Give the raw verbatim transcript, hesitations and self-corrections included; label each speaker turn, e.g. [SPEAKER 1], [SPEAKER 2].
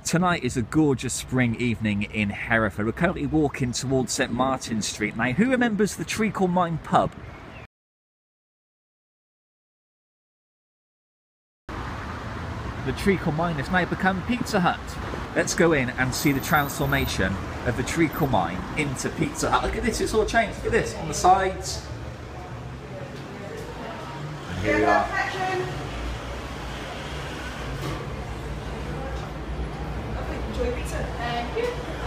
[SPEAKER 1] Tonight is a gorgeous spring evening in Hereford. We're currently walking towards St Martin's Street. Now, who remembers the Treacle Mine pub? The Treacle Mine has now become Pizza Hut. Let's go in and see the transformation of the Treacle Mine into Pizza Hut. Look at this, it's all changed. Look at this, on the sides. And here we are.
[SPEAKER 2] Enjoy pizza. Thank you.